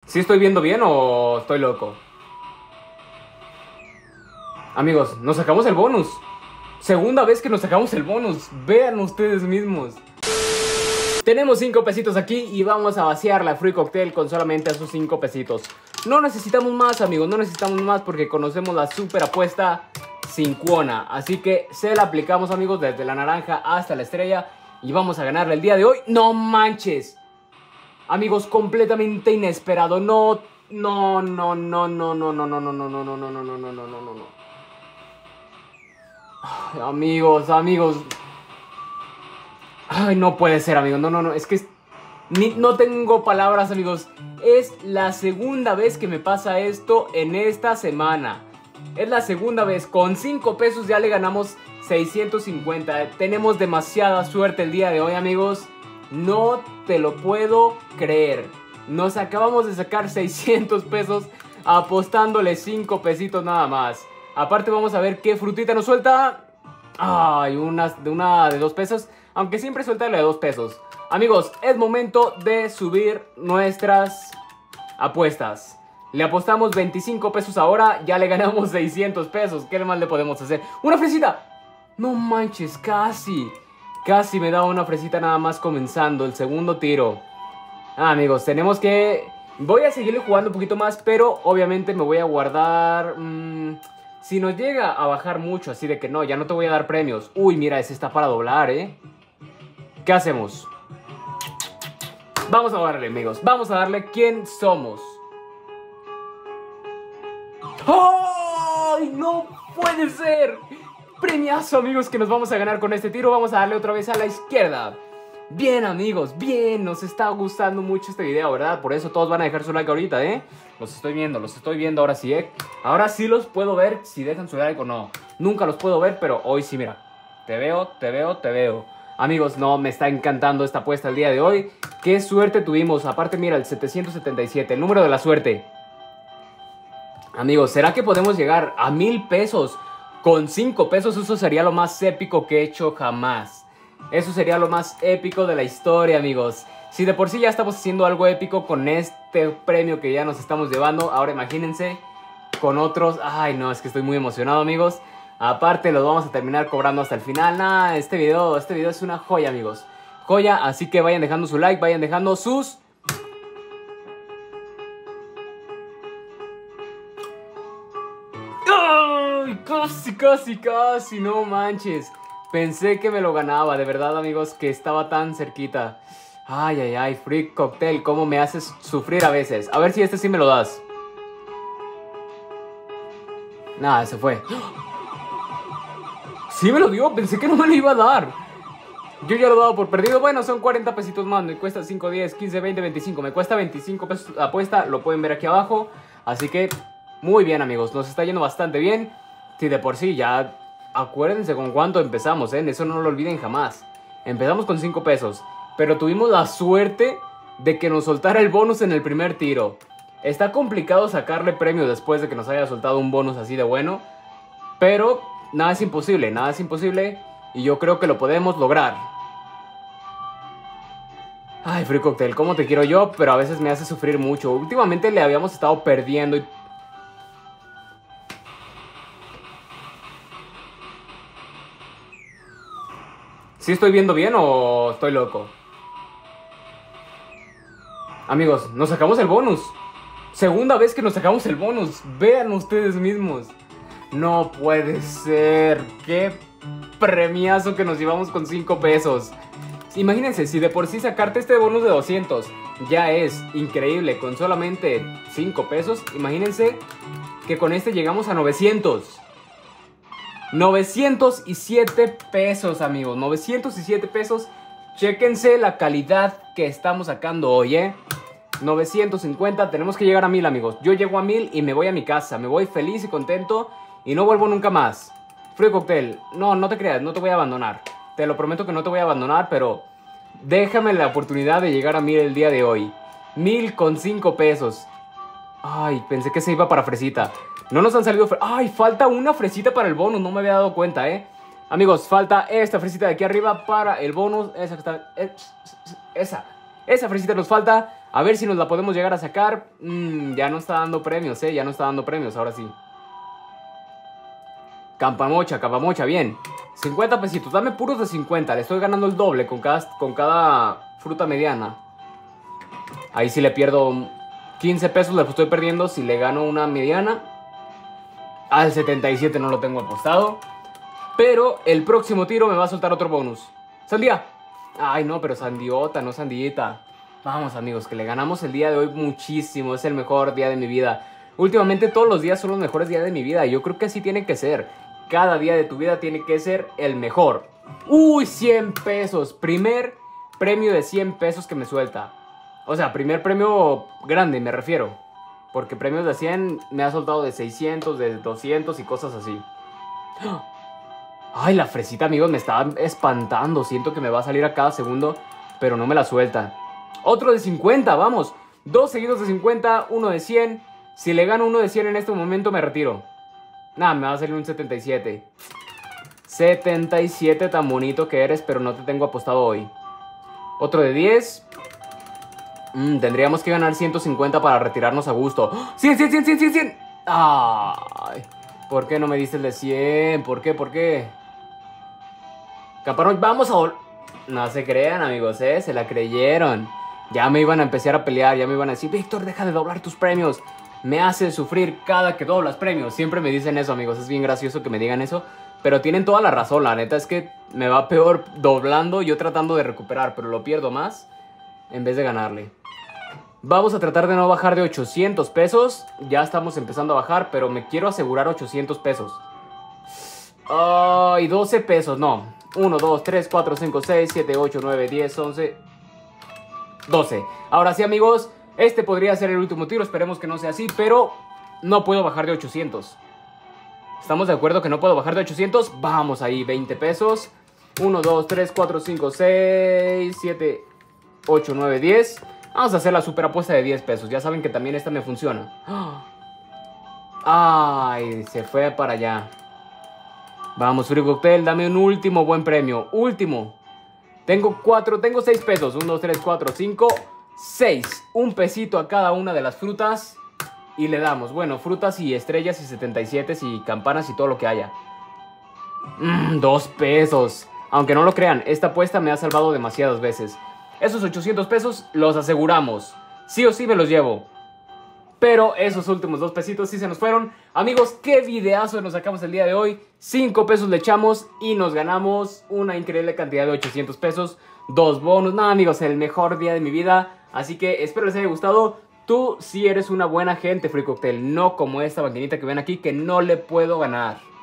¿Sí estoy viendo bien o estoy loco? Amigos, nos sacamos el bonus. Segunda vez que nos sacamos el bonus. Vean ustedes mismos. Tenemos 5 pesitos aquí y vamos a vaciar la Free Cocktail con solamente esos 5 pesitos. No necesitamos más, amigos, no necesitamos más porque conocemos la super apuesta cincuona. Así que se la aplicamos, amigos, desde la naranja hasta la estrella y vamos a ganarle el día de hoy. ¡No manches! Amigos, completamente inesperado. No. Ay, amigos. Ay, no puede ser, amigos. No. Es que no tengo palabras, amigos. Es la segunda vez que me pasa esto en esta semana. Es la segunda vez. Con 5 pesos ya le ganamos 650. Tenemos demasiada suerte el día de hoy, amigos. No te lo puedo creer. Nos acabamos de sacar 600 pesos apostándole 5 pesitos nada más. Aparte vamos a ver qué frutita nos suelta. Ay, una de 2 pesos. Aunque siempre suelta la de 2 pesos. Amigos, es momento de subir nuestras apuestas. Le apostamos 25 pesos ahora. Ya le ganamos 600 pesos. ¿Qué más le podemos hacer? ¡Una fresita! No manches, casi. Casi me da una fresita nada más comenzando el segundo tiro. Amigos, tenemos que... Voy a seguirle jugando un poquito más, pero obviamente me voy a guardar... Si nos llega a bajar mucho, así de que no, ya no te voy a dar premios. Uy, mira, ese está para doblar, ¿eh? ¿Qué hacemos? Vamos a darle, amigos. Vamos a darle quién somos. ¡Ay! ¡No puede ser! Premiazo, amigos, que nos vamos a ganar con este tiro. Vamos a darle otra vez a la izquierda. Bien, amigos, bien. Nos está gustando mucho este video, ¿verdad? Por eso todos van a dejar su like ahorita, ¿eh? Los estoy viendo ahora sí, ¿eh? Ahora sí los puedo ver si dejan su like o no. Nunca los puedo ver, pero hoy sí, mira. Te veo. Amigos, no, me está encantando esta apuesta el día de hoy. Qué suerte tuvimos. Aparte, mira, el 777, el número de la suerte. Amigos, ¿será que podemos llegar a 1000 pesos? Con 5 pesos, eso sería lo más épico que he hecho jamás. Eso sería lo más épico de la historia, amigos. Si de por sí ya estamos haciendo algo épico con este premio que ya nos estamos llevando, ahora imagínense con otros. Ay, no, es que estoy muy emocionado, amigos. Aparte, los vamos a terminar cobrando hasta el final. Nah, este video es una joya, amigos. Joya, así que vayan dejando su like, vayan dejando sus... Casi, no manches. Pensé que me lo ganaba, de verdad, amigos, que estaba tan cerquita. Ay, Free Cocktail, cómo me haces sufrir a veces. A ver si este sí me lo das. Nada, se fue. Sí me lo dio, pensé que no me lo iba a dar. Yo ya lo he dado por perdido. Bueno, son 40 pesitos más. Me cuesta 5, 10, 15, 20, 25. Me cuesta 25 pesos la apuesta. Lo pueden ver aquí abajo. Así que, muy bien, amigos. Nos está yendo bastante bien. Si de por sí ya... Acuérdense con cuánto empezamos, ¿eh? Eso no lo olviden jamás. Empezamos con 5 pesos. Pero tuvimos la suerte de que nos soltara el bonus en el primer tiro. Está complicado sacarle premio después de que nos haya soltado un bonus así de bueno. Pero nada es imposible, y yo creo que lo podemos lograr. Ay, Free Cocktail, cómo te quiero yo, pero a veces me hace sufrir mucho. Últimamente le habíamos estado perdiendo y... ¿Sí estoy viendo bien o estoy loco? Amigos, nos sacamos el bonus. Segunda vez que nos sacamos el bonus. Vean ustedes mismos. No puede ser. Qué premiazo que nos llevamos con 5 pesos. Imagínense, si de por sí sacarte este bonus de 200 ya es increíble con solamente 5 pesos. Imagínense que con este llegamos a 900. 907 pesos, amigos. 907 pesos. Chéquense la calidad que estamos sacando hoy, 950. Tenemos que llegar a 1000, amigos. Yo llego a 1000 y me voy a mi casa. Me voy feliz y contento y no vuelvo nunca más. Free Cocktail, no te creas, no te voy a abandonar. Te lo prometo que no te voy a abandonar, pero déjame la oportunidad de llegar a 1000 el día de hoy. 1000 con 5 pesos. Ay, pensé que se iba para fresita. No nos han salido... Ay, falta una fresita para el bonus. No me había dado cuenta, Amigos, falta esta fresita de aquí arriba para el bonus. Esa que está... Esa fresita nos falta. A ver si nos la podemos llegar a sacar. Ya no está dando premios, ya no está dando premios, ahora sí. Campamocha, bien. 50 pesitos, dame puros de 50. Le estoy ganando el doble con cada fruta mediana. Ahí sí le pierdo 15 pesos, le estoy perdiendo si le gano una mediana. Al 77 no lo tengo apostado. Pero el próximo tiro me va a soltar otro bonus. ¡Sandía! Ay, no, pero sandiota, no sandillita. Vamos, amigos, que le ganamos el día de hoy muchísimo. Es el mejor día de mi vida. Últimamente todos los días son los mejores días de mi vida. Y yo creo que así tiene que ser. Cada día de tu vida tiene que ser el mejor. ¡Uy! 100 pesos. Primer premio de 100 pesos que me suelta. O sea, primer premio grande, me refiero. Porque premios de 100 me ha soltado de 600, de 200 y cosas así. Ay, la fresita, amigos, me estaba espantando. Siento que me va a salir a cada segundo, pero no me la suelta. Otro de 50, vamos. 2 seguidos de 50, uno de 100. Si le gano uno de 100 en este momento, me retiro. Nada, me va a salir un 77. 77, tan bonito que eres, pero no te tengo apostado hoy. Otro de 10. Tendríamos que ganar 150 para retirarnos a gusto. ¡Oh! 100, 100, 100, 100, 100, 100. Ay, ¿por qué no me diste el de 100? ¿Por qué? ¿Por qué? Caparón, vamos a... No se crean, amigos, se la creyeron. Ya me iban a empezar a pelear, ya me iban a decir, Víctor, deja de doblar tus premios. Me hace sufrir cada que doblas premios. Siempre me dicen eso, amigos, es bien gracioso que me digan eso. Pero tienen toda la razón, la neta es que me va peor doblando, yo tratando de recuperar, pero lo pierdo más en vez de ganarle. Vamos a tratar de no bajar de 800 pesos. Ya estamos empezando a bajar, pero me quiero asegurar 800 pesos. Ay, 12 pesos, no. 1, 2, 3, 4, 5, 6, 7, 8, 9, 10, 11, 12. Ahora sí, amigos, este podría ser el último tiro. Esperemos que no sea así, pero no puedo bajar de 800. ¿Estamos de acuerdo que no puedo bajar de 800? Vamos ahí, 20 pesos. 1, 2, 3, 4, 5, 6, 7, 8, 9, 10. Vamos a hacer la super apuesta de 10 pesos. Ya saben que también esta me funciona. Ay, se fue para allá. Vamos, Free Cocktail, dame un último buen premio. Último. Tengo 6 pesos. 1, 2, 3, 4, 5, 6. Un pesito a cada una de las frutas. Y le damos, bueno, frutas y estrellas y 77 y campanas y todo lo que haya. 2 pesos. Aunque no lo crean, esta apuesta me ha salvado demasiadas veces. Esos 800 pesos los aseguramos. Sí o sí me los llevo. Pero esos últimos 2 pesitos sí se nos fueron. Amigos, qué videazo nos sacamos el día de hoy. 5 pesos le echamos y nos ganamos una increíble cantidad de 800 pesos. 2 bonus. No, amigos, el mejor día de mi vida. Así que espero les haya gustado. Tú sí eres una buena gente, Free Cocktail. No como esta maquinita que ven aquí que no le puedo ganar.